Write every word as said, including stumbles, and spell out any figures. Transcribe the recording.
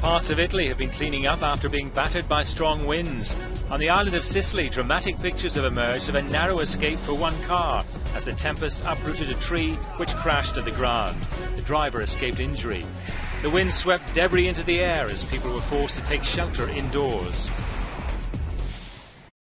Parts of Italy have been cleaning up after being battered by strong winds. On the island of Sicily, dramatic pictures have emerged of a narrow escape for one car as the tempest uprooted a tree which crashed to the ground. The driver escaped injury. The wind swept debris into the air as people were forced to take shelter indoors.